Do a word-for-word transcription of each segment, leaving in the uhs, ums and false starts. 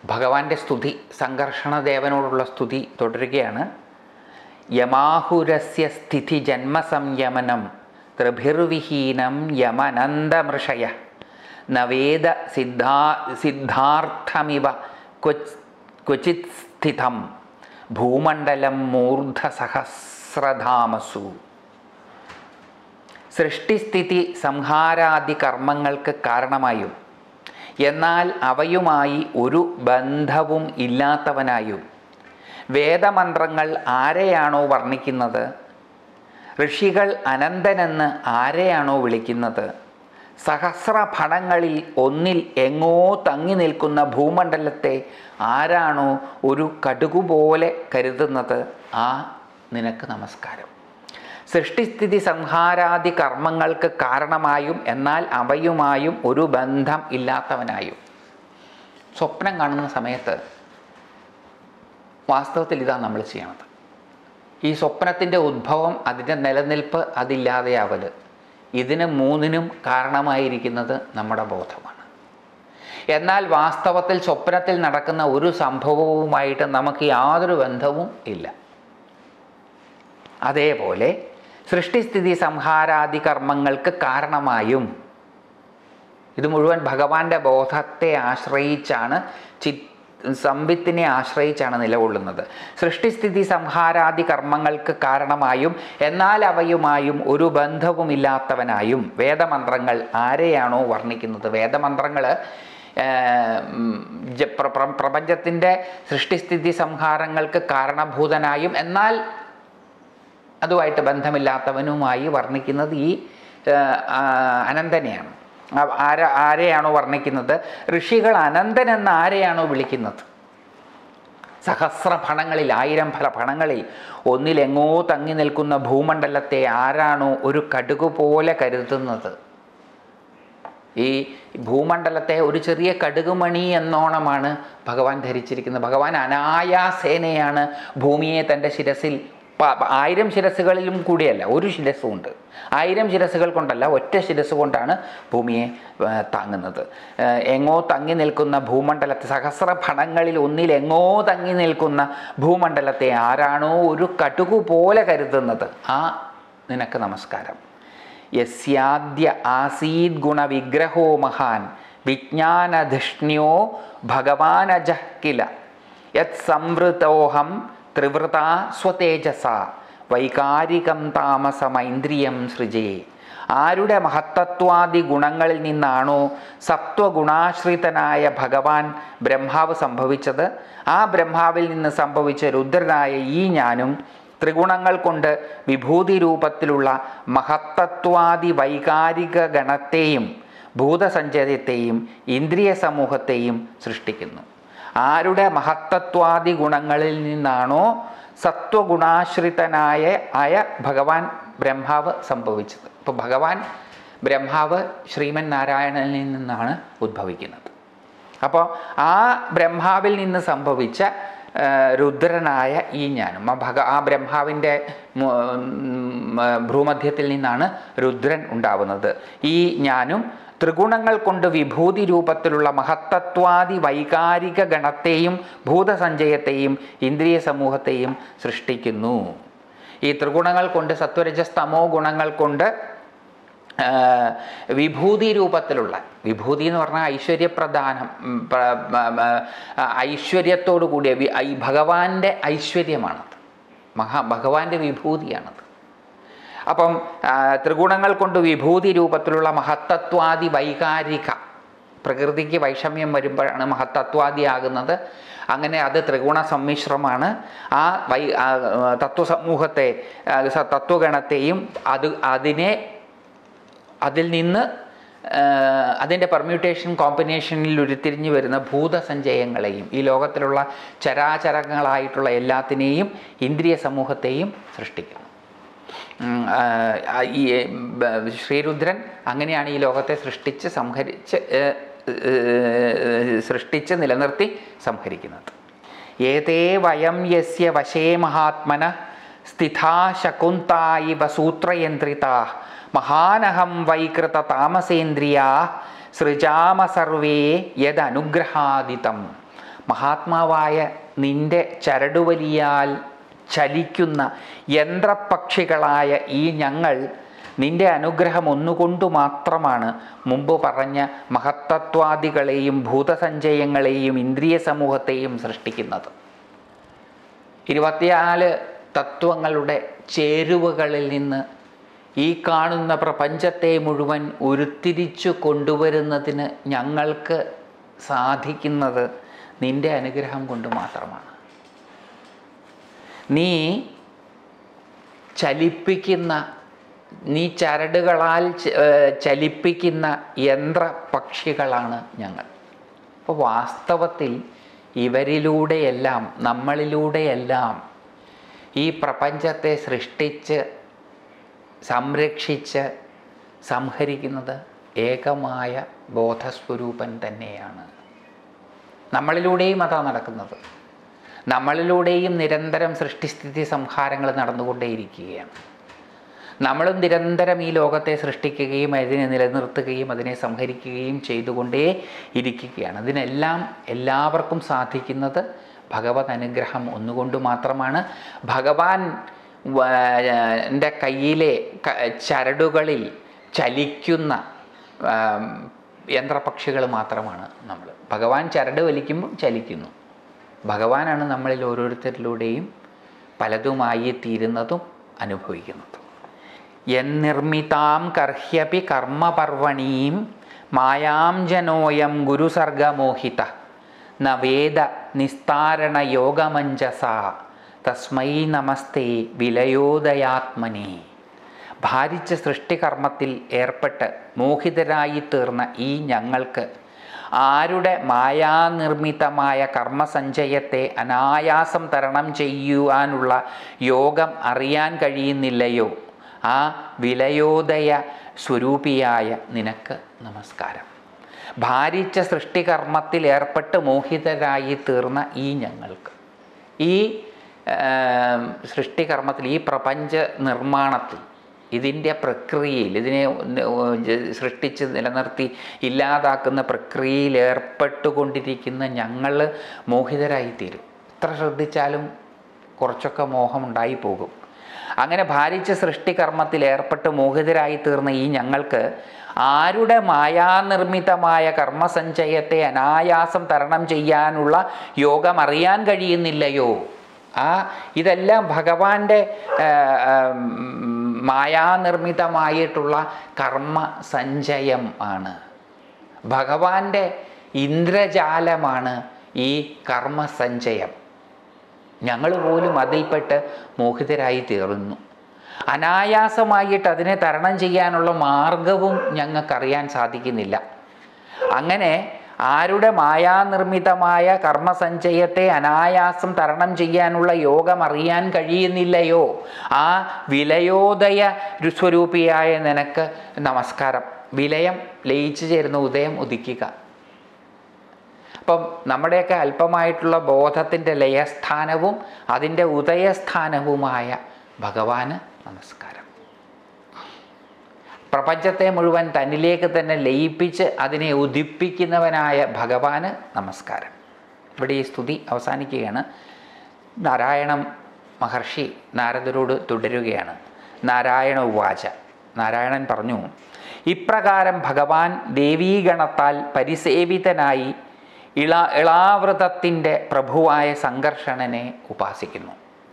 ഭഗവാന്റെ സ്തുതി, സംഘർഷണദേവനോടുള്ള സ്തുതി തുടരുകയാണ്. യമാഹുരസ്യ സ്ഥിതി ജന്മസംയമനം ത്രിഭിർവിഹീനം യമനന്ദമൃഷയ നവേദ സിദ്ധാ സിദ്ധാർത്ഥമിവ ക്വചിത് സ്ഥിതം ഭൂമണ്ഡലം മൂർധസഹസ്രധാമസു. സൃഷ്ടിസ്ഥിതി സംഹാരാദി കർമ്മങ്ങൾക്ക് കാരണമായും എന്നാൽ അവയുമായി ഒരു ബന്ധവും ഇല്ലാത്തവനായും വേദമന്ത്രങ്ങൾ ആരെയാണോ വർണ്ണിക്കുന്നത്, ഋഷികൾ അനന്തനെന്ന് ആരെയാണോ വിളിക്കുന്നത്, സഹസ്രഫണങ്ങളിൽ ഒന്നിൽ എങ്ങോ തങ്ങി നിൽക്കുന്ന ഭൂമണ്ഡലത്തെ ആരാണോ ഒരു കടുകുപോലെ കരുതുന്നത്, ആ നിനക്ക് നമസ്കാരം. സൃഷ്ടിസ്ഥിതി സംഹാരാദി കർമ്മങ്ങൾക്ക് കാരണമായും എന്നാൽ അവയുമായും ഒരു ബന്ധം ഇല്ലാത്തവനായും. സ്വപ്നം കാണുന്ന സമയത്ത് വാസ്തവത്തിൽ ഇതാണ് നമ്മൾ ചെയ്യണത്. ഈ സ്വപ്നത്തിൻ്റെ ഉദ്ഭവം, അതിൻ്റെ നിലനിൽപ്പ്, അതില്ലാതെയാവൽ, ഇതിന് മൂന്നിനും കാരണമായിരിക്കുന്നത് നമ്മുടെ ബോധമാണ്. എന്നാൽ വാസ്തവത്തിൽ സ്വപ്നത്തിൽ നടക്കുന്ന ഒരു സംഭവവുമായിട്ട് നമുക്ക് യാതൊരു ബന്ധവും ഇല്ല. അതേപോലെ സൃഷ്ടിസ്ഥിതി സംഹാരാദി കർമ്മങ്ങൾക്ക് കാരണമായും, ഇത് മുഴുവൻ ഭഗവാന്റെ ബോധത്തെ ആശ്രയിച്ചാണ്, ചി സംവിത്തിനെ ആശ്രയിച്ചാണ് നിലകൊള്ളുന്നത്. സൃഷ്ടിസ്ഥിതി സംഹാരാദി കർമ്മങ്ങൾക്ക് കാരണമായും എന്നാൽ അവയുമായും ഒരു ബന്ധവുമില്ലാത്തവനായും വേദമന്ത്രങ്ങൾ ആരെയാണോ വർണ്ണിക്കുന്നത്, വേദമന്ത്രങ്ങൾ പ്രപഞ്ചത്തിൻ്റെ സൃഷ്ടിസ്ഥിതി സംഹാരങ്ങൾക്ക് കാരണഭൂതനായും എന്നാൽ അതുമായിട്ട് ബന്ധമില്ലാത്തവനുമായി വർണ്ണിക്കുന്നത് ഈ അനന്തനെയാണ്. ആര ആരെയാണോ വർണ്ണിക്കുന്നത്, ഋഷികൾ അനന്തൻ എന്ന് ആരെയാണോ വിളിക്കുന്നത്, സഹസ്രഫണങ്ങളിൽ, ആയിരം ഫല ഫണങ്ങളിൽ ഒന്നിലെങ്ങോ തങ്ങി നിൽക്കുന്ന ഭൂമണ്ഡലത്തെ ആരാണോ ഒരു കടുകു പോലെ കരുതുന്നത്, ഈ ഭൂമണ്ഡലത്തെ ഒരു ചെറിയ കടുകുമണി എന്നോണമാണ് ഭഗവാൻ ധരിച്ചിരിക്കുന്നത്. ഭഗവാൻ അനായാസേനയാണ് ഭൂമിയെ തൻ്റെ ശിരസിൽ, ആയിരം ശിരസ്സുകളിലും കൂടിയല്ല, ഒരു ശിരസ്സുണ്ട്, ആയിരം ശിരസ്സുകൾ കൊണ്ടല്ല, ഒറ്റ ശിരസ് കൊണ്ടാണ് ഭൂമിയെ താങ്ങുന്നത്. എങ്ങോ തങ്ങി നിൽക്കുന്ന ഭൂമണ്ഡലത്തെ, സഹസ്രഫണങ്ങളിൽ ഒന്നിൽ എങ്ങോ തങ്ങി നിൽക്കുന്ന ഭൂമണ്ഡലത്തെ ആരാണോ ഒരു കടുകു പോലെ കരുതുന്നത്, ആ നിനക്ക് നമസ്കാരം. യസ്യാദ്യ ആസീദ് ഗുണവിഗ്രഹോ മഹാൻ വിജ്ഞാനധിഷ്ണ്യോ ഭഗവാനജഃ കില യത് സംവൃതോഹം ത്രിവൃത സ്വതേജസ വൈകാരികം താമസമൈന്ദ്രിയം സൃജേ. ആരുടെ മഹത്തത്വാദി ഗുണങ്ങളിൽ നിന്നാണോ സത്വഗുണാശ്രിതനായ ഭഗവാൻ ബ്രഹ്മാവ് സംഭവിച്ചത്, ആ ബ്രഹ്മാവിൽ നിന്ന് സംഭവിച്ച രുദ്രനായ ഈ ഞാനും ത്രിഗുണങ്ങൾ കൊണ്ട് വിഭൂതി രൂപത്തിലുള്ള മഹത്തത്വാദി വൈകാരിക ഗണത്തെയും ഭൂതസഞ്ചയത്തെയും ഇന്ദ്രിയ സമൂഹത്തെയും സൃഷ്ടിക്കുന്നു. ആരുടെ മഹത്തത്വാദി ഗുണങ്ങളിൽ നിന്നാണോ സത്വഗുണാശ്രിതനായ ആയ ഭഗവാൻ ബ്രഹ്മാവ് സംഭവിച്ചത്. ഇപ്പോൾ ഭഗവാൻ ബ്രഹ്മാവ് ശ്രീമൻ നാരായണനിൽ നിന്നാണ് ഉദ്ഭവിക്കുന്നത്. അപ്പോൾ ആ ബ്രഹ്മാവിൽ നിന്ന് സംഭവിച്ച രുദ്രനായ ഈ ഞാനും, ആ ഭഗ ആ ബ്രഹ്മാവിൻ്റെ ഭ്രൂമധ്യത്തിൽ നിന്നാണ് രുദ്രൻ ഉണ്ടാവുന്നത്. ഈ ഞാനും ത്രിഗുണങ്ങൾ കൊണ്ട് വിഭൂതി രൂപത്തിലുള്ള മഹത്തത്വാദി വൈകാരിക ഗണത്തെയും ഭൂതസഞ്ചയത്തെയും ഇന്ദ്രിയ സമൂഹത്തെയും സൃഷ്ടിക്കുന്നു. ഈ ത്രിഗുണങ്ങൾ കൊണ്ട്, സത്വരജസ്തമോ ഗുണങ്ങൾ കൊണ്ട് വിഭൂതി രൂപത്തിലുള്ള, വിഭൂതി എന്ന് പറഞ്ഞാൽ ഐശ്വര്യപ്രധാനം, ഐശ്വര്യത്തോടു കൂടിയ ഈ ഭഗവാന്റെ ഐശ്വര്യമാണത്, മഹാ ഭഗവാന്റെ വിഭൂതിയാണത്. അപ്പം ത്രിഗുണങ്ങൾ കൊണ്ട് വിഭൂതി രൂപത്തിലുള്ള മഹത്തത്വാദി വൈകാരിക, പ്രകൃതിക്ക് വൈഷമ്യം വരുമ്പോഴാണ് മഹത്തത്വാദിയാകുന്നത്. അങ്ങനെ അത് ത്രിഗുണ സമ്മിശ്രമാണ്. ആ വൈ തത്വസമൂഹത്തെ, തത്വഗണത്തെയും അത് അതിനെ അതിൽ നിന്ന് അതിൻ്റെ പെർമ്യൂട്ടേഷൻ കോമ്പിനേഷനിൽ ഉരുത്തിരിഞ്ഞു വരുന്ന ഭൂതസഞ്ചയങ്ങളെയും ഈ ലോകത്തിലുള്ള ചരാചരങ്ങളായിട്ടുള്ള എല്ലാത്തിനെയും ഇന്ദ്രിയ സമൂഹത്തെയും സൃഷ്ടിക്കുന്നു. ഈ ശ്രീരുദ്രൻ അങ്ങനെയാണ് ഈ ലോകത്തെ സൃഷ്ടിച്ച് സംഹരിച്ച് സൃഷ്ടിച്ച് നിലനിർത്തി സംഹരിക്കുന്നത്. ഏതേ വയം യസ്യ വശേ മഹാത്മന സ്ഥിതാ ശകുന്താ ഇവ സൂത്രയന്ത്രിതാ മഹാനഹം വൈകൃത താമസേന്ദ്രിയാ സൃജാമ സർവേ യദനുഗ്രഹാദിതം. മഹാത്മാവായ നിന്റെ ചരടുവലിയാൽ ചലിക്കുന്ന യന്ത്രപക്ഷികളായ ഈ ഞങ്ങൾ നിന്റെ അനുഗ്രഹം ഒന്നുകൊണ്ടു മാത്രമാണ് മുമ്പ് പറഞ്ഞ മഹത്തത്വാദികളെയും ഭൂതസഞ്ചയങ്ങളെയും ഇന്ദ്രിയ സമൂഹത്തെയും സൃഷ്ടിക്കുന്നത്. ഇരുപത്തിനാല് തത്വങ്ങളുടെ ചേരുവകളിൽ നിന്ന് ഈ കാണുന്ന പ്രപഞ്ചത്തെ മുഴുവൻ ഉരുത്തിരിച്ചു കൊണ്ടുവരുന്നതിന് ഞങ്ങൾക്ക് സാധിക്കുന്നത് നിന്റെ അനുഗ്രഹം കൊണ്ട് മാത്രമാണ്. നീ ചലിപ്പിക്കുന്ന നീ ചരടുകളാൽ ചലിപ്പിക്കുന്ന യന്ത്രപക്ഷികളാണ് ഞങ്ങൾ. അപ്പോൾ വാസ്തവത്തിൽ ഇവരിലൂടെയെല്ലാം നമ്മളിലൂടെയെല്ലാം ഈ പ്രപഞ്ചത്തെ സൃഷ്ടിച്ച് സംരക്ഷിച്ച് സംഹരിക്കുന്നത് ഏകമായ ബോധസ്വരൂപൻ തന്നെയാണ്. നമ്മളിലൂടെയും അതാണ് നടക്കുന്നത്. നമ്മളിലൂടെയും നിരന്തരം സൃഷ്ടിസ്ഥിതി സംഹാരങ്ങൾ നടന്നുകൊണ്ടേയിരിക്കുകയാണ്. നമ്മളും നിരന്തരം ഈ ലോകത്തെ സൃഷ്ടിക്കുകയും അതിനെ നിലനിർത്തുകയും അതിനെ സംഹരിക്കുകയും ചെയ്തുകൊണ്ടേ ഇരിക്കുകയാണ്. അതിനെല്ലാം എല്ലാവർക്കും സാധിക്കുന്നത് ഭഗവത് അനുഗ്രഹം ഒന്നുകൊണ്ട് മാത്രമാണ്. ഭഗവാൻ എൻ്റെ കയ്യിലെ ചരടുകളിൽ ചലിക്കുന്ന യന്ത്രപക്ഷികൾ മാത്രമാണ് നമ്മൾ. ഭഗവാൻ ചരട് വലിക്കുമ്പോൾ ചലിക്കുന്നു. ഭഗവാനാണ് നമ്മളിൽ ഓരോരുത്തരിലൂടെയും പലതുമായി തീരുന്നതും അനുഭവിക്കുന്നതും. യന്നിർമ്മിതാം കർഹ്യപി കർമ്മപർവണീം മായാം ജനോയം ഗുരുസർഗമോഹിത ന വേദ നിസ്താരണ യോഗമഞ്ജസ തസ്മൈ നമസ്തേ വിലയോദയാത്മനി. ഭാരിച്ച സൃഷ്ടികർമ്മത്തിൽ ഏർപ്പെട്ട് മോഹിതരായി തീർന്ന ഈ ഞങ്ങൾക്ക് ആരുടെ മായാനിർമ്മിതമായ കർമ്മസഞ്ചയത്തെ അനായാസം തരണം ചെയ്യുവാനുള്ള യോഗം അറിയാൻ കഴിയുന്നില്ലയോ, ആ വിലയോദയ സ്വരൂപിയായ നിനക്ക് നമസ്കാരം. ഭാരിച്ച സൃഷ്ടികർമ്മത്തിൽ ഏർപ്പെട്ട് മോഹിതരായി തീർന്ന ഈ ഞങ്ങൾക്ക് ഈ സൃഷ്ടികർമ്മത്തിൽ, ഈ പ്രപഞ്ച നിർമ്മാണത്തിൽ, ഇതിൻ്റെ പ്രക്രിയയിൽ, ഇതിനെ സൃഷ്ടിച്ച് നിലനിർത്തി ഇല്ലാതാക്കുന്ന പ്രക്രിയയിൽ ഏർപ്പെട്ടുകൊണ്ടിരിക്കുന്ന ഞങ്ങൾ മോഹിതരായിത്തീരും. എത്ര ശ്രദ്ധിച്ചാലും കുറച്ചൊക്കെ മോഹമുണ്ടായി പോകും. അങ്ങനെ ഭാരിച്ച സൃഷ്ടികർമ്മത്തിൽ ഏർപ്പെട്ട് മോഹിതരായി തീർന്ന ഈ ഞങ്ങൾക്ക് ആരുടെ മായാനിർമ്മിതമായ കർമ്മസഞ്ചയത്തെ അനായാസം തരണം ചെയ്യാനുള്ള യോഗം അറിയാൻ കഴിയുന്നില്ലയോ. ആ ഇതെല്ലാം ഭഗവാന്റെ മായാനിർമ്മിതമായിട്ടുള്ള കർമ്മസഞ്ചയം ആണ്. ഭഗവാന്റെ ഇന്ദ്രജാലമാണ് ഈ കർമ്മസഞ്ചയം. ഞങ്ങൾ പോലും അതിൽപ്പെട്ട് മോഹിതരായി തീർന്നു. അനായാസമായിട്ട് അതിനെ തരണം ചെയ്യാനുള്ള മാർഗവും ഞങ്ങൾക്കറിയാൻ സാധിക്കുന്നില്ല. അങ്ങനെ ആരുടെ മായാനിർമ്മിതമായ കർമ്മസഞ്ചയത്തെ അനായാസം തരണം ചെയ്യാനുള്ള യോഗം അറിയാൻ കഴിയുന്നില്ലയോ, ആ വിലയോദയ സ്വരൂപിയായ നിനക്ക് നമസ്കാരം. വിലയം ലയിച്ചു ചേരുന്ന ഉദയം ഉദിക്കുക. അപ്പം നമ്മുടെയൊക്കെ അല്പമായിട്ടുള്ള ബോധത്തിൻ്റെ ലയസ്ഥാനവും അതിൻ്റെ ഉദയസ്ഥാനവുമായ ഭഗവാന് നമസ്കാരം. പ്രപഞ്ചത്തെ മുഴുവൻ തന്നിലേക്ക് തന്നെ ലയിപ്പിച്ച് അതിനെ ഉദിപ്പിക്കുന്നവനായ ഭഗവാന് നമസ്കാരം. ഇവിടെ ഈ സ്തുതി അവസാനിക്കുകയാണ്. നാരായണം മഹർഷി നാരദരോട് തുടരുകയാണ്. നാരായണ ഉവാച. നാരായണൻ പറഞ്ഞു, ഇപ്രകാരം ഭഗവാൻ ദേവീഗണത്താൽ പരിസേവിതനായി ഇള ഇളാവൃതത്തിൻ്റെ പ്രഭുവായ സംഘർഷണനെ ഉപാസിക്കുന്നു.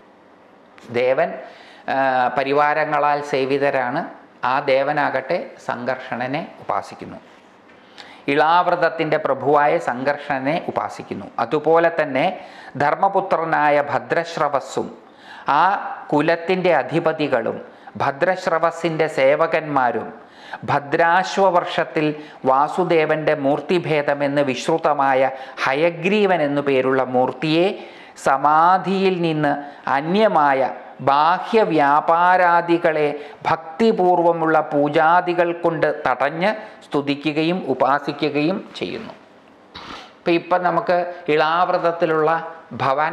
ദേവൻ പരിവാരങ്ങളാൽ സേവിതരാണ്. ആ ദേവനാകട്ടെ സംഘർഷണനെ ഉപാസിക്കുന്നു. ഇളാവൃതത്തിൻ്റെ പ്രഭുവായ സംഘർഷണനെ ഉപാസിക്കുന്നു. അതുപോലെ തന്നെ ധർമ്മപുത്രനായ ഭദ്രശ്രവസ്സും ആ കുലത്തിൻ്റെ അധിപതികളും ഭദ്രശ്രവസ്സിൻ്റെ സേവകന്മാരും ഭദ്രാശ്വവർഷത്തിൽ വാസുദേവൻ്റെ മൂർത്തിഭേദമെന്ന് വിശ്രുതമായ ഹയഗ്രീവൻ എന്നു പേരുള്ള മൂർത്തിയെ സമാധിയിൽ നിന്ന് അന്യമായ ബാഹ്യ വ്യാപാരാദികളെ ഭക്തിപൂർവമുള്ള പൂജാദികൾ കൊണ്ട് തടഞ്ഞ് സ്തുതിക്കുകയും ഉപാസിക്കുകയും ചെയ്യുന്നു. ഇപ്പം ഇപ്പം നമുക്ക് ഇളാവൃതത്തിലുള്ള ഭവാൻ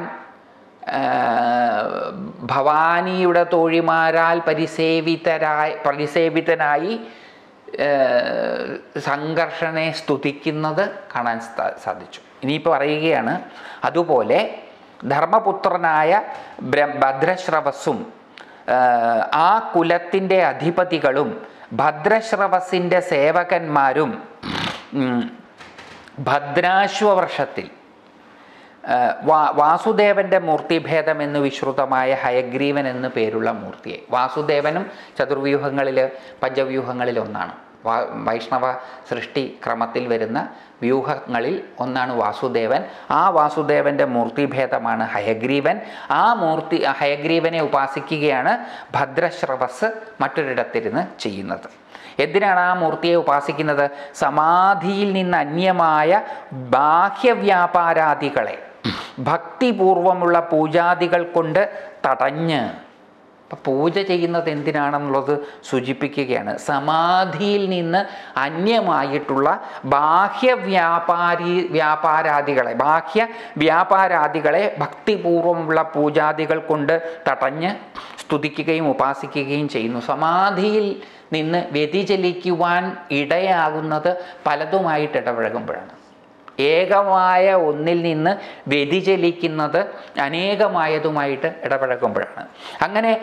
ഭവാനിയുടെ തോഴിമാരാൽ പരിസേവിതരായി പരിസേവിതനായി സംഘർഷനെ സ്തുതിക്കുന്നത് കാണാൻ സാധിച്ചു. ഇനിയിപ്പോൾ പറയുകയാണ്, അതുപോലെ ധർമ്മപുത്രനായ ഭദ്രശ്രവസ്സും ആ കുലത്തിൻ്റെ അധിപതികളും ഭദ്രശ്രവസിൻ്റെ സേവകന്മാരും ഭദ്രാശ്വവർഷത്തിൽ വാ വാസുദേവൻ്റെ മൂർത്തിഭേദം എന്ന് വിശ്രുതമായ ഹയഗ്രീവൻ എന്ന് പേരുള്ള മൂർത്തിയെ, വാസുദേവനും ചതുർവ്യൂഹങ്ങളിൽ പഞ്ചവ്യൂഹങ്ങളിൽ ഒന്നാണ്, വൈഷ്ണവ സൃഷ്ടി ക്രമത്തിൽ വരുന്ന വ്യൂഹങ്ങളിൽ ഒന്നാണ് വാസുദേവൻ. ആ വാസുദേവൻ്റെ മൂർത്തിഭേദമാണ് ഹയഗ്രീവൻ. ആ മൂർത്തി ഹയഗ്രീവനെ ഉപാസിക്കുകയാണ് ഭദ്രശ്രവസ് മറ്റൊരിടത്തിരുന്ന് ചെയ്യുന്നത്. എന്തിനാണ് ആ മൂർത്തിയെ ഉപാസിക്കുന്നത്? സമാധിയിൽ നിന്ന് അന്യമായ ബാഹ്യവ്യാപാരാദികളെ ഭക്തിപൂർവമുള്ള പൂജാദികൾ കൊണ്ട് തടഞ്ഞ്, അപ്പം പൂജ ചെയ്യുന്നത് എന്തിനാണെന്നുള്ളത് സൂചിപ്പിക്കുകയാണ്. സമാധിയിൽ നിന്ന് അന്യമായിട്ടുള്ള ബാഹ്യ വ്യാപാരി വ്യാപാരാദികളെ ബാഹ്യ വ്യാപാരാദികളെ ഭക്തിപൂർവമുള്ള പൂജാദികൾ കൊണ്ട് തടഞ്ഞ് സ്തുതിക്കുകയും ഉപാസിക്കുകയും ചെയ്യുന്നു. സമാധിയിൽ നിന്ന് വ്യതിചലിക്കുവാൻ ഇടയാകുന്നത് പലതുമായിട്ട് ഇടപഴകുമ്പോഴാണ്. ഏകമായ ഒന്നിൽ നിന്ന് വ്യതിചലിക്കുന്നത് അനേകമായതുമായിട്ട് ഇടപഴകുമ്പോഴാണ്. അങ്ങനെ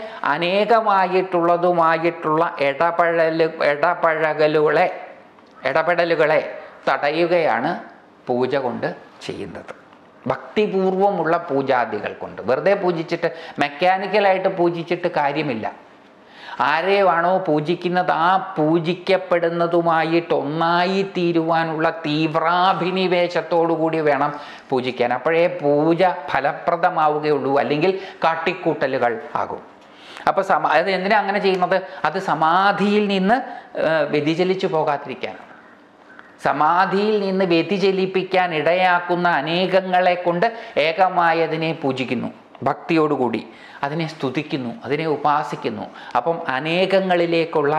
അനേകമായിട്ടുള്ളതുമായിട്ടുള്ള ഇടപഴല് ഇടപഴകലുകളെ ഇടപെടലുകളെ തടയുകയാണ് പൂജ കൊണ്ട് ചെയ്യുന്നത്. ഭക്തിപൂർവമുള്ള പൂജാദികൾ കൊണ്ട്. വെറുതെ പൂജിച്ചിട്ട് മെക്കാനിക്കലായിട്ട് പൂജിച്ചിട്ട് കാര്യമില്ല. ആരെയാണോ പൂജിക്കുന്നത് ആ പൂജിക്കപ്പെടുന്നതുമായിട്ട് ഒന്നായി തീരുവാനുള്ള തീവ്രാഭിനിവേശത്തോടു കൂടി വേണം പൂജിക്കാൻ. അപ്പോഴേ പൂജ ഫലപ്രദമാവുകയുള്ളൂ, അല്ലെങ്കിൽ കാട്ടിക്കൂട്ടലുകൾ ആകും. അപ്പോൾ സമ അത് എന്തിനാ അങ്ങനെ ചെയ്യുന്നത്? അത് സമാധിയിൽ നിന്ന് വ്യതിചലിച്ചു പോകാതിരിക്കാനാണ്. സമാധിയിൽ നിന്ന് വ്യതിചലിപ്പിക്കാൻ ഇടയാക്കുന്ന അനേകങ്ങളെ കൊണ്ട് ഏകമായതിനെ പൂജിക്കുന്നു, ഭക്തിയോടുകൂടി അതിനെ സ്തുതിക്കുന്നു, അതിനെ ഉപാസിക്കുന്നു. അപ്പം അനേകങ്ങളിലേക്കുള്ള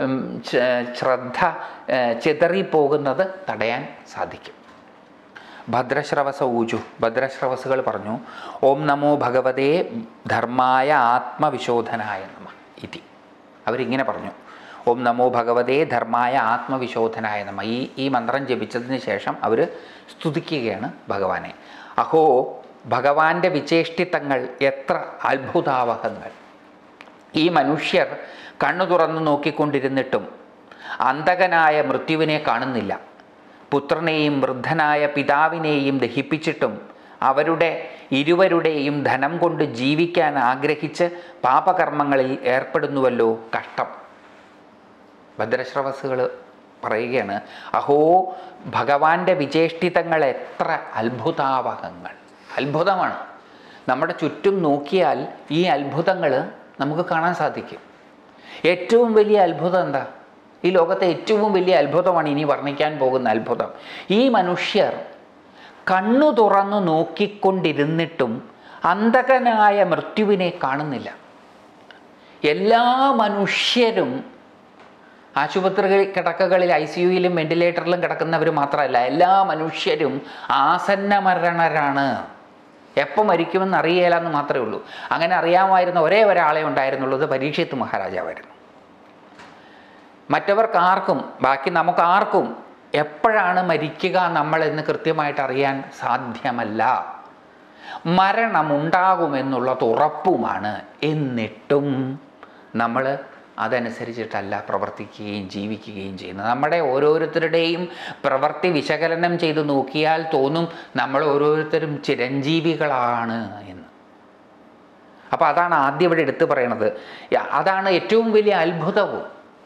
ശ്രദ്ധ ചിതറിപ്പോകുന്നത് തടയാൻ സാധിക്കും. ഭദ്രശ്രവസ ഊജു, ഭദ്രശ്രവസുകൾ പറഞ്ഞു, ഓം നമോ ഭഗവതേ ധർമായ ആത്മവിശോധനായ നമ ഇതി. അവരിങ്ങനെ പറഞ്ഞു, ഓം നമോ ഭഗവതേ ധർമായ ആത്മവിശോധനായ നമ. ഈ ഈ മന്ത്രം ജപിച്ചതിന് ശേഷം അവർ സ്തുതിക്കുകയാണ് ഭഗവാനെ. അഹോ ഭഗവാന്റെ വിചേഷ്ടിത്തങ്ങൾ എത്ര അത്ഭുതാവഹങ്ങൾ! ഈ മനുഷ്യർ കണ്ണു തുറന്നു നോക്കിക്കൊണ്ടിരുന്നിട്ടും അന്ധകനായ മൃത്യുവിനെ കാണുന്നില്ല. പുത്രനെയും വൃദ്ധനായ പിതാവിനെയും ദഹിപ്പിച്ചിട്ടും അവരുടെ ഇരുവരുടെയും ധനം കൊണ്ട് ജീവിക്കാൻ ആഗ്രഹിച്ച് പാപകർമ്മങ്ങളിൽ ഏർപ്പെടുന്നുവല്ലോ, കഷ്ടം. ഭദ്രശ്രവസുകൾ പറയുകയാണ്, അഹോ ഭഗവാന്റെ വിചേഷ്ടിതങ്ങൾ എത്ര അത്ഭുതാവഹങ്ങൾ! അത്ഭുതമാണ്. നമ്മുടെ ചുറ്റും നോക്കിയാൽ ഈ അത്ഭുതങ്ങൾ നമുക്ക് കാണാൻ സാധിക്കും. ഏറ്റവും വലിയ അത്ഭുതം എന്താ? ഈ ലോകത്തെ ഏറ്റവും വലിയ അത്ഭുതമാണ് ഇനി വർണ്ണിക്കാൻ പോകുന്ന അത്ഭുതം. ഈ മനുഷ്യർ കണ്ണു തുറന്നു നോക്കിക്കൊണ്ടിരുന്നിട്ടും അന്ധകനായ മൃത്യുവിനെ കാണുന്നില്ല. എല്ലാ മനുഷ്യരും ആശുപത്രി കിടക്കകളിൽ ഐ സി യുയിലും വെന്റിലേറ്ററിലും കിടക്കുന്നവർ മാത്രമല്ല, എല്ലാ മനുഷ്യരും ആസന്ന മരണരാണ്. എപ്പോൾ മരിക്കുമെന്ന് അറിയില്ല എന്ന് മാത്രമേ ഉള്ളൂ. അങ്ങനെ അറിയാമായിരുന്ന ഒരേ ഒരാളെ ഉണ്ടായിരുന്നുള്ളത് പരീക്ഷിത്ത് മഹാരാജാവായിരുന്നു. മറ്റവർക്കാർക്കും, ബാക്കി നമുക്കാർക്കും എപ്പോഴാണ് മരിക്കുക നമ്മളെന്ന് കൃത്യമായിട്ട് അറിയാൻ സാധ്യമല്ല. മരണമുണ്ടാകുമെന്നുള്ളത് ഉറപ്പുമാണ്. എന്നിട്ടും നമ്മൾ അതനുസരിച്ചിട്ടല്ല പ്രവർത്തിക്കുകയും ജീവിക്കുകയും ചെയ്യുന്നത്. നമ്മുടെ ഓരോരുത്തരുടെയും പ്രവൃത്തി വിശകലനം ചെയ്ത് നോക്കിയാൽ തോന്നും നമ്മൾ ഓരോരുത്തരും ചിരഞ്ജീവികളാണ് എന്ന്. അപ്പോൾ അതാണ് ആദ്യം ഇവിടെ എടുത്തു പറയണത്. അതാണ് ഏറ്റവും വലിയ അത്ഭുതവും.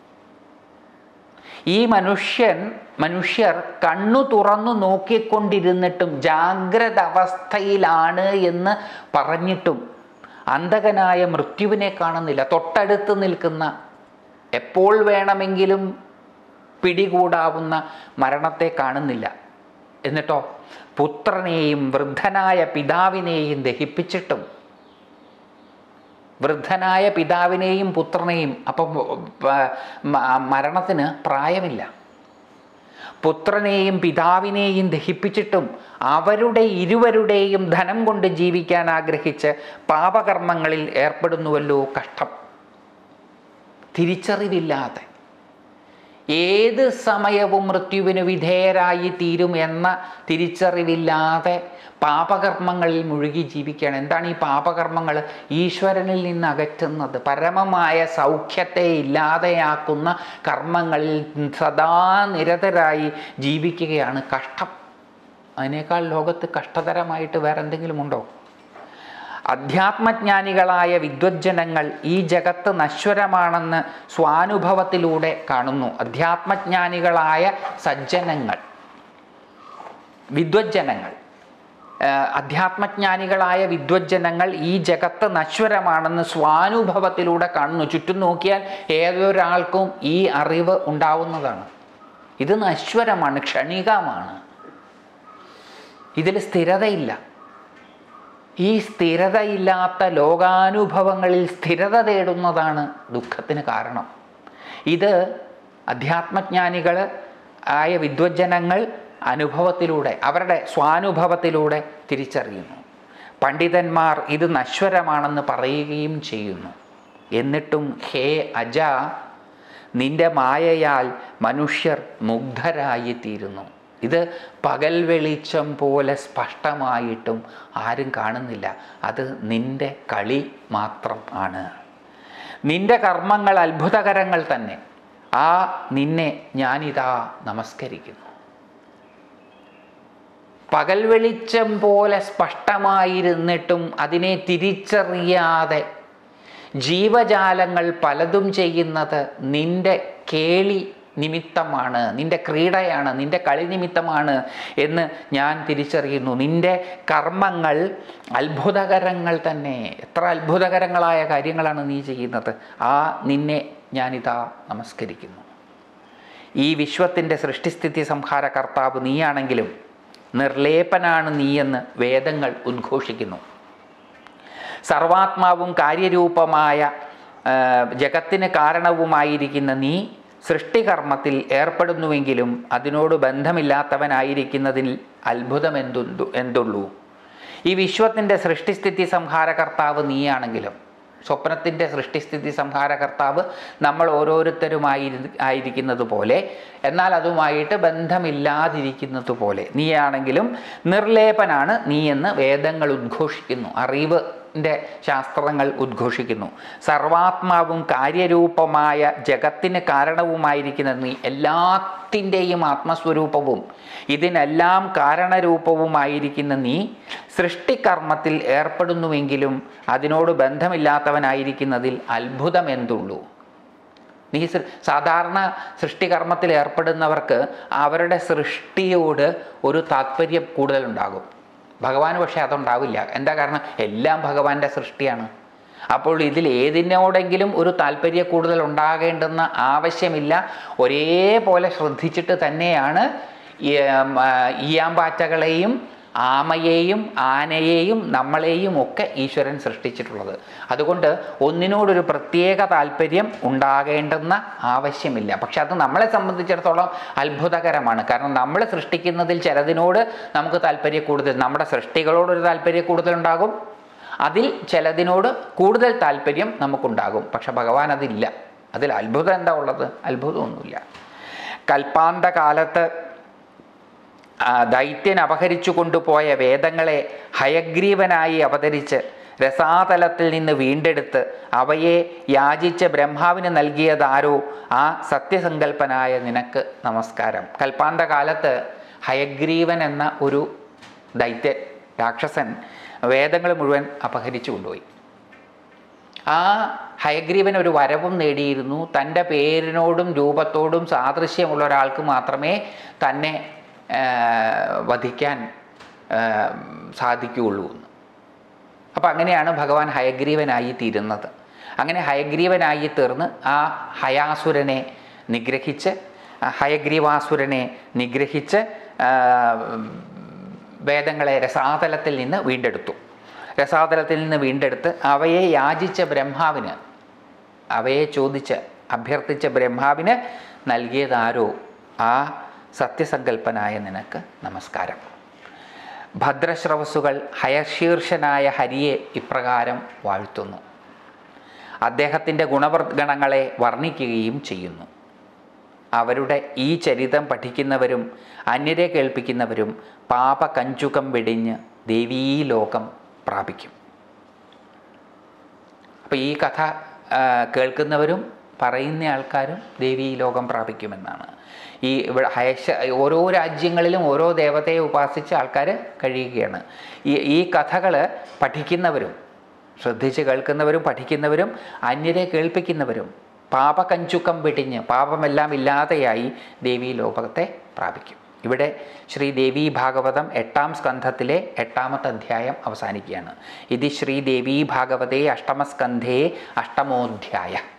ഈ മനുഷ്യൻ മനുഷ്യർ കണ്ണു തുറന്നു നോക്കിക്കൊണ്ടിരുന്നിട്ടും ജാഗ്രത അവസ്ഥയിലാണ് എന്ന് പറഞ്ഞിട്ടും അന്ധകനായ മൃത്യുവിനെ കാണുന്നില്ല. തൊട്ടടുത്ത് നിൽക്കുന്ന, എപ്പോൾ വേണമെങ്കിലും പിടികൂടാവുന്ന മരണത്തെ കാണുന്നില്ല. എന്നിട്ടോ പുത്രനെയും വൃദ്ധനായ പിതാവിനെയും ദഹിപ്പിച്ചിട്ടും, വൃദ്ധനായ പിതാവിനെയും പുത്രനെയും, അപ്പം മരണത്തിന് പ്രായമില്ല. പുത്രനെയും പിതാവിനെയും ദഹിപ്പിച്ചിട്ടും അവരുടെ ഇരുവരുടെയും ധനം കൊണ്ട് ജീവിക്കാൻ ആഗ്രഹിച്ച് പാപകർമ്മങ്ങളിൽ ഏർപ്പെടുന്നുവല്ലോ, കഷ്ടം. തിരിച്ചറിവില്ലാതെ ഏത് സമയവും മൃത്യുവിന് വിധേയരായി തീരും എന്ന തിരിച്ചറിവില്ലാതെ പാപകർമ്മങ്ങളിൽ മുഴുകി ജീവിക്കുകയാണ്. എന്താണ് ഈ പാപകർമ്മങ്ങൾ? ഈശ്വരനിൽ നിന്ന് അകറ്റുന്നത്, പരമമായ സൗഖ്യത്തെ ഇല്ലാതെയാക്കുന്ന കർമ്മങ്ങളിൽ സദാ നിരതരായി ജീവിക്കുകയാണ്. കഷ്ടം. അതിനേക്കാൾ ലോകത്ത് കഷ്ടതരമായിട്ട് വേറെ എന്തെങ്കിലും ഉണ്ടോ? അധ്യാത്മജ്ഞാനികളായ വിദ്വജ്ജനങ്ങൾ ഈ ജഗത്ത് നശ്വരമാണെന്ന് സ്വാനുഭവത്തിലൂടെ കാണുന്നു. അധ്യാത്മജ്ഞാനികളായ സജ്ജനങ്ങൾ, വിദ്വജ്ജനങ്ങൾ, അധ്യാത്മജ്ഞാനികളായ വിദ്വജ്ജനങ്ങൾ ഈ ജഗത്ത് നശ്വരമാണെന്ന് സ്വാനുഭവത്തിലൂടെ കാണുന്നു. ചുറ്റും നോക്കിയാൽ ഏതൊരാൾക്കും ഈ അറിവ് ഉണ്ടാവുന്നതാണ്. ഇത് നശ്വരമാണ്, ക്ഷണികമാണ്, ഇതിൽ സ്ഥിരതയില്ല. ഈ സ്ഥിരതയില്ലാത്ത ലോകാനുഭവങ്ങളിൽ സ്ഥിരത തേടുന്നതാണ് ദുഃഖത്തിന് കാരണം. ഇത് അധ്യാത്മജ്ഞാനികൾ ആയ വിദ്വജ്ജനങ്ങൾ അനുഭവത്തിലൂടെ, അവരുടെ സ്വാനുഭവത്തിലൂടെ തിരിച്ചറിയുന്നു. പണ്ഡിതന്മാർ ഇത് നശ്വരമാണെന്ന് പറയുകയും ചെയ്യുന്നു. എന്നിട്ടും ഹേ അജ, നിന്റെ മായയാൽ മനുഷ്യർ മുഗ്ധരായിത്തീരുന്നു. ഇത് പകൽ വെളിച്ചം പോലെ സ്പഷ്ടമായിട്ടും ആരും കാണുന്നില്ല. അത് നിന്റെ കളി മാത്രം ആണ്. നിന്റെ കർമ്മങ്ങൾ അത്ഭുതകരങ്ങൾ തന്നെ. ആ നിന്നെ ഞാനിതാ നമസ്കരിക്കുന്നു. പകൽ വെളിച്ചം പോലെ സ്പഷ്ടമായിരുന്നിട്ടും അതിനെ തിരിച്ചറിയാതെ ജീവജാലങ്ങൾ പലതും ചെയ്യുന്നത് നിന്റെ കേളി നിമിത്തമാണ്, നിന്റെ ക്രീഡയാണ്, നിന്റെ കളി നിമിത്തമാണ് എന്ന് ഞാൻ തിരിച്ചറിയുന്നു. നിന്റെ കർമ്മങ്ങൾ അത്ഭുതകരങ്ങൾ തന്നെ. എത്ര അത്ഭുതകരങ്ങളായ കാര്യങ്ങളാണ് നീ ചെയ്യുന്നത്. ആ നിന്നെ ഞാനിതാ നമസ്കരിക്കുന്നു. ഈ വിശ്വത്തിൻ്റെ സൃഷ്ടിസ്ഥിതി സംഹാര കർത്താവ് നീയാണെങ്കിലും നിർലേപനാണ് നീയെന്ന് വേദങ്ങൾ ഉദ്ഘോഷിക്കുന്നു. സർവാത്മാവും കാര്യരൂപമായ ജഗത്തിന് കാരണവുമായിരിക്കുന്ന നീ സൃഷ്ടികർമ്മത്തിൽ ഏർപ്പെടുന്നുവെങ്കിലും അതിനോട് ബന്ധമില്ലാത്തവനായിരിക്കുന്നതിൽ അത്ഭുതം എന്തു എന്തുള്ളൂ. ഈ വിശ്വത്തിൻ്റെ സൃഷ്ടിസ്ഥിതി സംഹാരകർത്താവ് നീയാണെങ്കിലും, സ്വപ്നത്തിൻ്റെ സൃഷ്ടിസ്ഥിതി സംഹാരകർത്താവ് നമ്മൾ ഓരോരുത്തരുമായി ആയിരിക്കുന്നത് പോലെ, എന്നാൽ അതുമായിട്ട് ബന്ധമില്ലാതിരിക്കുന്നത് പോലെ നീയാണെങ്കിലും നിർലേപനാണ് നീ എന്ന് വേദങ്ങൾ ഉദ്ഘോഷിക്കുന്നു, അറിവ് ൻ്റെ ശാസ്ത്രങ്ങൾ ഉദ്ഘോഷിക്കുന്നു. സർവാത്മാവും കാര്യരൂപമായ ജഗത്തിന് കാരണവുമായിരിക്കുന്ന നീ, എല്ലാത്തിൻ്റെയും ആത്മസ്വരൂപവും ഇതിനെല്ലാം കാരണരൂപവുമായിരിക്കുന്ന നീ സൃഷ്ടികർമ്മത്തിൽ ഏർപ്പെടുന്നുവെങ്കിലും അതിനോട് ബന്ധമില്ലാത്തവനായിരിക്കുന്നതിൽ അത്ഭുതം എന്തുള്ളൂ. നീ സാധാരണ സൃഷ്ടികർമ്മത്തിൽ ഏർപ്പെടുന്നവർക്ക് അവരുടെ സൃഷ്ടിയോട് ഒരു താല്പര്യം കൂടുതലുണ്ടാകും. ഭഗവാന് പക്ഷേ അതുണ്ടാവില്ല. എന്താ കാരണം? എല്ലാം ഭഗവാന്റെ സൃഷ്ടിയാണ്. അപ്പോൾ ഇതിൽ ഏതിനോടെങ്കിലും ഒരു താല്പര്യ കൂടുതൽ ഉണ്ടാകേണ്ടുന്ന ആവശ്യമില്ല. ഒരേപോലെ ശ്രദ്ധിച്ചിട്ട് തന്നെയാണ് ഈയാമ്പാറ്റകളെയും ആമയെയും ആനയെയും നമ്മളെയും ഒക്കെ ഈശ്വരൻ സൃഷ്ടിച്ചിട്ടുള്ളത്. അതുകൊണ്ട് ഒന്നിനോടൊരു പ്രത്യേക താല്പര്യം ഉണ്ടാകേണ്ടുന്ന ആവശ്യമില്ല. പക്ഷെ അത് നമ്മളെ സംബന്ധിച്ചിടത്തോളം അത്ഭുതകരമാണ്. കാരണം നമ്മൾ സൃഷ്ടിക്കുന്നതിൽ ചിലതിനോട് നമുക്ക് താല്പര്യ കൂടുതൽ, നമ്മുടെ സൃഷ്ടികളോടൊരു താല്പര്യ കൂടുതലുണ്ടാകും, അതിൽ ചിലതിനോട് കൂടുതൽ താല്പര്യം നമുക്കുണ്ടാകും. പക്ഷെ ഭഗവാൻ അതില്ല. അതിൽ അത്ഭുതം എന്താ ഉള്ളത്? അത്ഭുതമൊന്നുമില്ല. കൽപ്പാന്ത കാലത്ത് ദൈത്യൻ അപഹരിച്ചു കൊണ്ടുപോയ വേദങ്ങളെ ഹയഗ്രീവനായി അവതരിച്ച് രസാതലത്തിൽ നിന്ന് വീണ്ടെടുത്ത് അവയെ യാചിച്ച് ബ്രഹ്മാവിന് നൽകിയതാരോ ആ സത്യസങ്കല്പനായ നിനക്ക് നമസ്കാരം. കൽപ്പാന്ത കാലത്ത് ഹയഗ്രീവൻ എന്ന ഒരു ദൈത്യൻ, രാക്ഷസൻ, വേദങ്ങൾ മുഴുവൻ അപഹരിച്ചു കൊണ്ടുപോയി. ആ ഹയഗ്രീവൻ ഒരു വരവും നേടിയിരുന്നു. തൻ്റെ പേരിനോടും രൂപത്തോടും സാദൃശ്യമുള്ള ഒരാൾക്ക് മാത്രമേ തന്നെ വധിക്കാൻ സാധിക്കുകയുള്ളൂ എന്ന്. അപ്പം അങ്ങനെയാണ് ഭഗവാൻ ഹയഗ്രീവനായി തീരുന്നത്. അങ്ങനെ ഹയഗ്രീവനായി തീർന്ന് ആ ഹയാസുരനെ നിഗ്രഹിച്ച്, ഹയഗ്രീവാസുരനെ നിഗ്രഹിച്ച് വേദങ്ങളെ രസാതലത്തിൽ നിന്ന് വീണ്ടെടുത്തു. രസാതലത്തിൽ നിന്ന് വീണ്ടെടുത്ത് അവയെ യാചിച്ച ബ്രഹ്മാവിന്, അവയെ ചോദിച്ച് അഭ്യർത്ഥിച്ച ബ്രഹ്മാവിന് നൽകിയതാരോ ആ സത്യസങ്കല്പനായ നിനക്ക് നമസ്കാരം. ഭദ്രശ്രവസ്സുകൾ ഹയശീർഷനായ ഹരിയെ ഇപ്രകാരം വാഴ്ത്തുന്നു. അദ്ദേഹത്തിൻ്റെ ഗുണഗണങ്ങളെ വർണ്ണിക്കുകയും ചെയ്യുന്നു. അവരുടെ ഈ ചരിതം പഠിക്കുന്നവരും അന്യരെ കേൾപ്പിക്കുന്നവരും പാപകഞ്ചുകം വെടിഞ്ഞ് ദേവീലോകം പ്രാപിക്കും. അപ്പോൾ ഈ കഥ കേൾക്കുന്നവരും പറയുന്ന ആൾക്കാരും ദേവീലോകം പ്രാപിക്കുമെന്നാണ്. ഈ ഇവിടെ ഹയശ ഓരോ രാജ്യങ്ങളിലും ഓരോ ദേവതയെ ഉപാസിച്ച് ആൾക്കാർ കഴിയുകയാണ്. ഈ ഈ കഥകൾ പഠിക്കുന്നവരും ശ്രദ്ധിച്ച് കേൾക്കുന്നവരും പഠിക്കുന്നവരും അന്യരെ കേൾപ്പിക്കുന്നവരും പാപകഞ്ചുക്കം വെടിഞ്ഞ് പാപമെല്ലാം ഇല്ലാതെയായി ദേവീലോകത്തെ പ്രാപിക്കും. ഇവിടെ ശ്രീ ദേവീ ഭാഗവതം എട്ടാം സ്കന്ധത്തിലെ എട്ടാമത്തെ അധ്യായം അവസാനിക്കുകയാണ്. ഇത് ശ്രീ ദേവീ ഭാഗവതേ അഷ്ടമസ്കന്ധേ അഷ്ടമോധ്യായ.